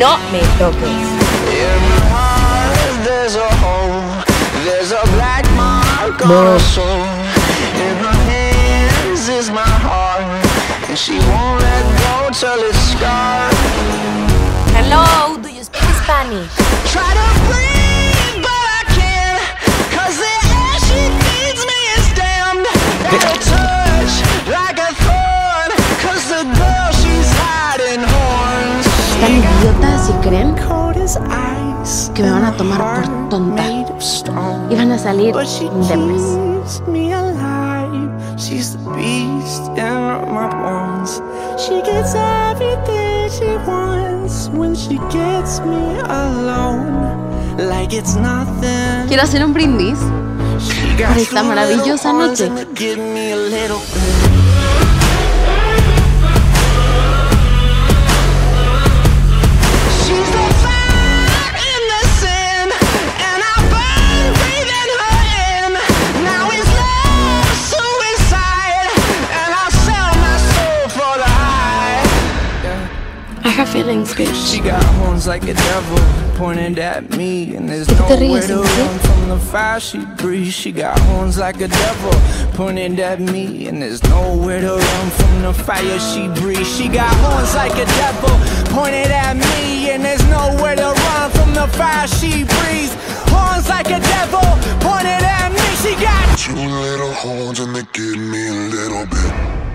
no me toques. No. Hello, do you speak Spanish? Try to breathe, but I can't, 'cause the air she feeds me is damned. Got a touch like a thorn, 'cause the girl she's hiding horns. Están idiotas y creen que me van a tomar por tonta y van a salir indemnes. She's the beast in my bones. She gets everything she wants when she gets me alone. Like it's nothing. Quiero hacer un brindis por esta maravillosa noche. Give me a little She's the fire in the sand, and I burn breathing her in. Now it's love suicide, and I'll sell my soul for the high. I have feelings, bitch. She got horns like a devil pointed at me, and there's ¿De qué te nowhere ríes, to run from the fire she breathes. She got horns like a devil pointed at me, and there's nowhere to run from the fire she breathes. She got horns like a devil pointed at me, and there's nowhere to run from the fire she breathes. Horns like a devil pointed at me. She got two little horns and they give me a little bit.